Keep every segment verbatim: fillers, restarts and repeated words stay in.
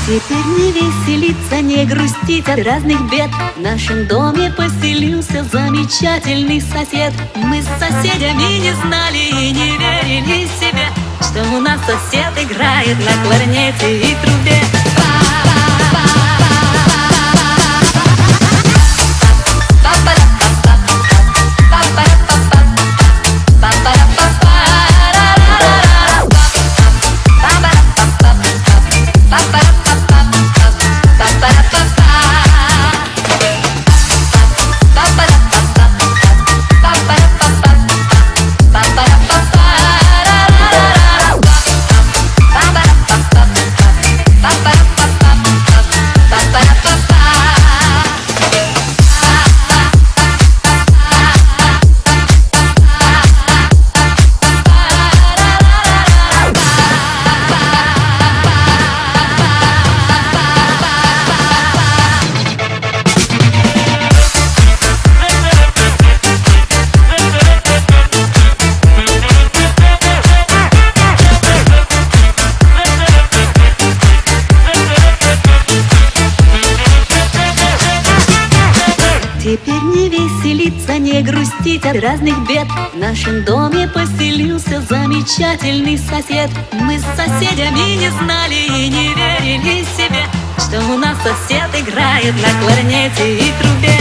Теперь не веселиться, не грустить от разных бед. В нашем доме поселился замечательный сосед. Мы с соседями не знали и не верили себе, что у нас сосед играет на кларнете и трубе. Теперь не веселиться, не грустить от разных бед. В нашем доме поселился замечательный сосед. Мы с соседями не знали и не верили себе, что у нас сосед играет на кларнете и трубе.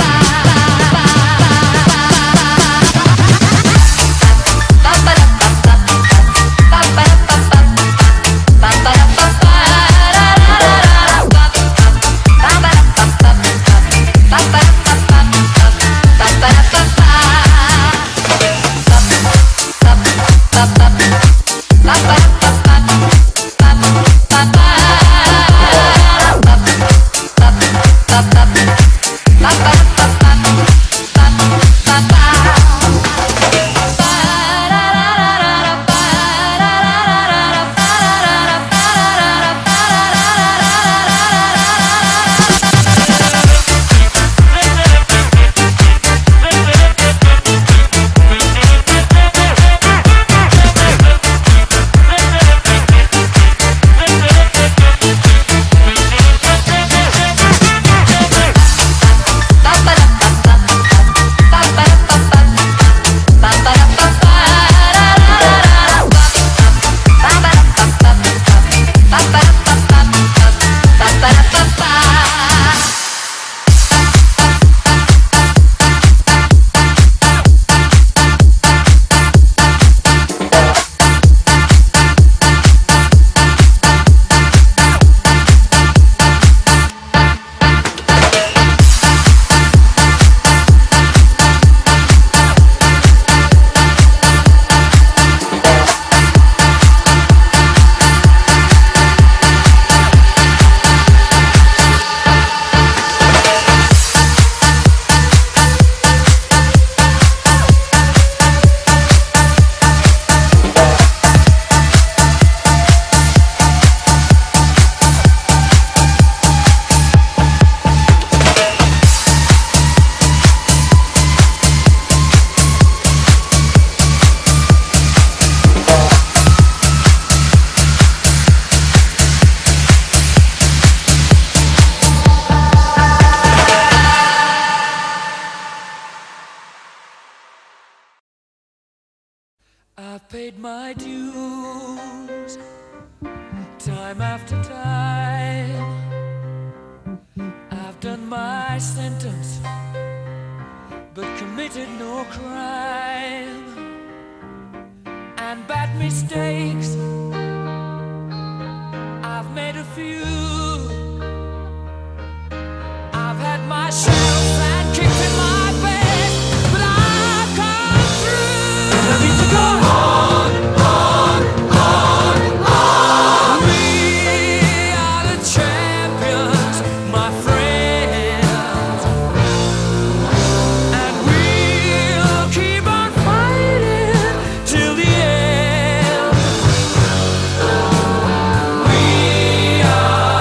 I've paid my dues, time after time. I've done my sentence, but committed no crime. And bad mistakes, I've made a few. I've had my shells and kicks in my face, but I've come through. And I need to go on, on, on, on. We are the champions, my friends, and we'll keep on fighting till the end. We are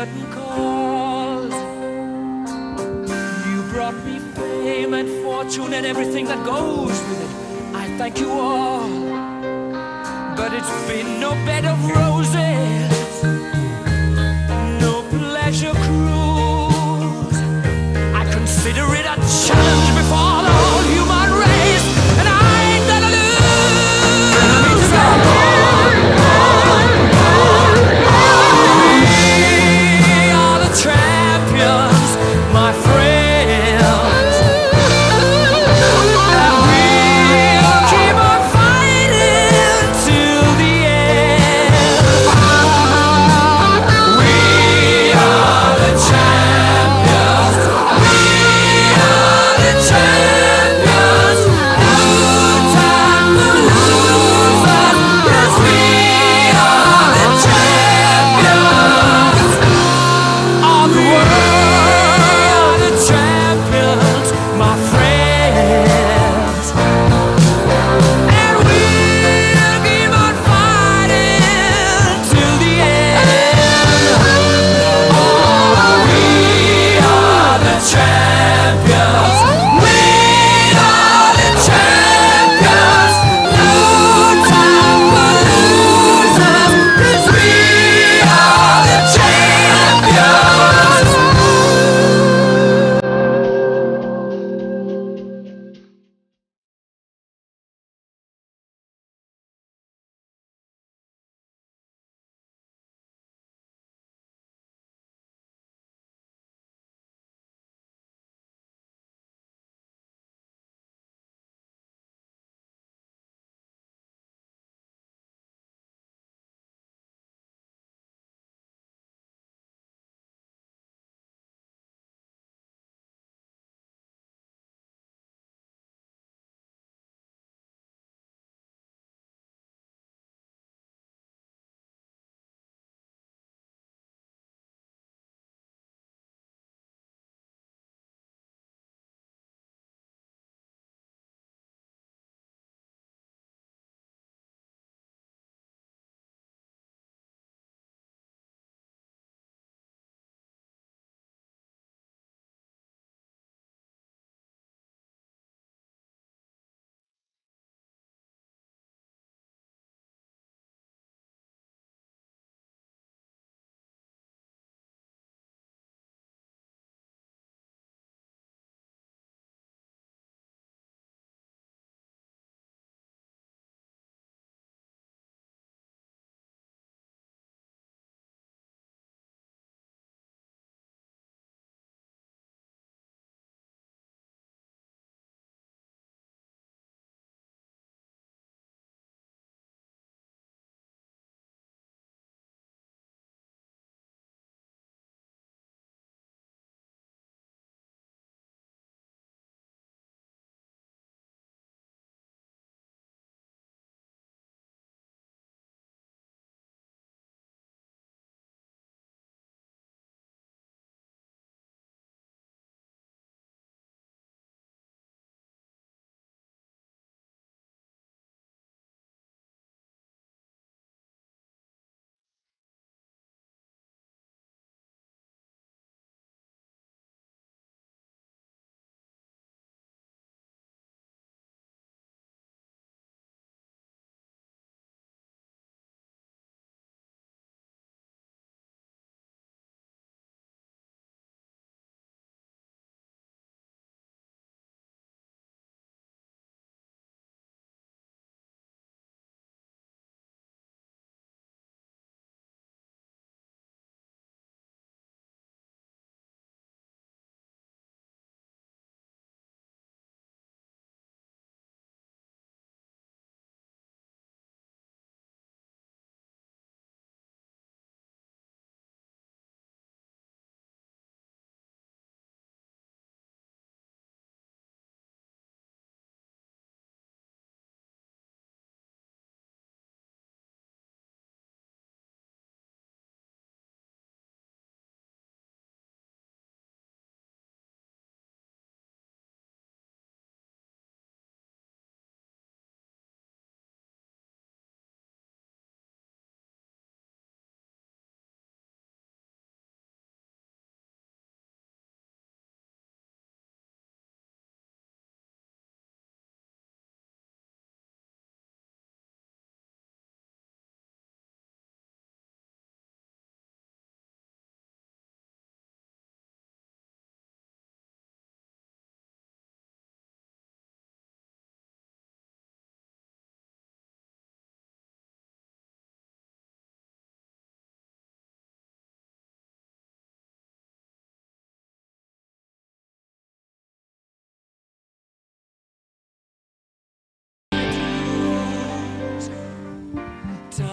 curtain calls. You brought me fame and fortune and everything that goes with it. I thank you all, but it's been no bed of roses, no pleasure cruise. I consider it a challenge before the whole human race, and I ain't gonna lose. We are the champions, my friends, and we'll keep on fighting till the end.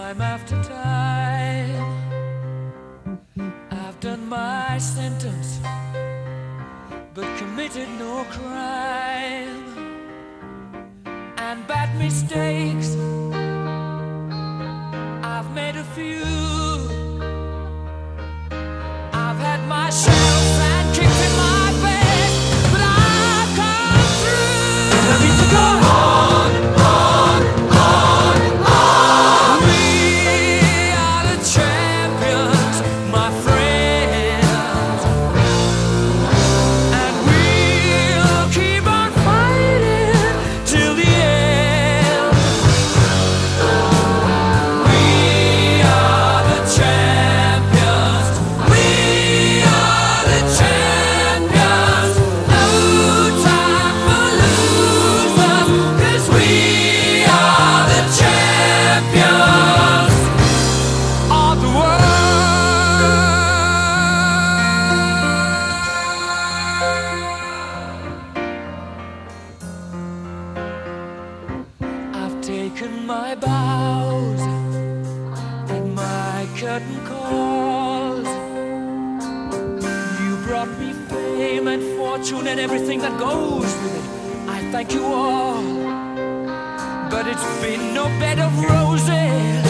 time after time. I've done my sentence, but committed no crime. And bad mistakes, I've made a few. I've had my shells and kicked in my face, but I've come through. I need to go on, on, on, on. We are the champions, my friends, and we'll keep on fighting till the end. We are the champions. We are the champions. No time for losers, 'cause we are the champions of the world. I've taken my bows and my curtain calls. You brought me fame and fortune and everything that goes with it. I thank you all, but it's been no bed of roses.